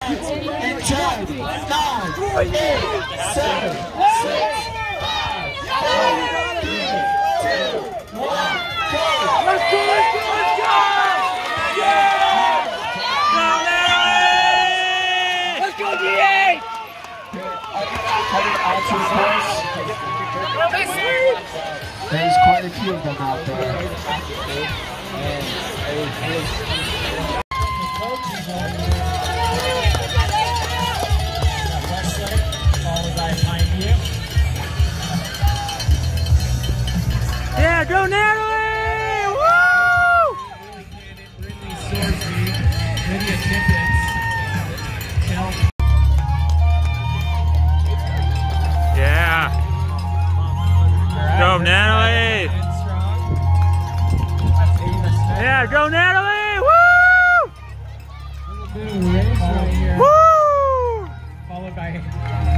In 10, 9, 8, 7, 6, 5, 4, 3, 2, 1, go! Let's go, let's go, let's go! Yeah! Go, Natalie! Let's go, D8! Heading out to the course. There's quite a few of them out there. Yeah, go Natalie! Woo! Yeah. Go Natalie! Yeah, go Natalie! Woo! Woo! Followed by